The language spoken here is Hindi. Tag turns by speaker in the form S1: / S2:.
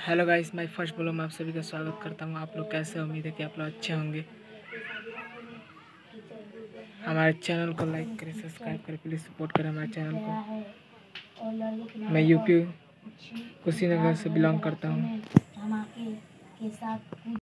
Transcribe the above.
S1: Hello guys, my first blog में आप सभी का स्वागत करता हूँ। आप लोग कैसे, उम्मीद है कि आप लोग अच्छे होंगे। हमारे चैनल को लाइक करें, सब्सक्राइब करें, प्लीज़ सपोर्ट करें हमारे चैनल को। मैं यूपी कुशीनगर से बिलोंग करता हूँ।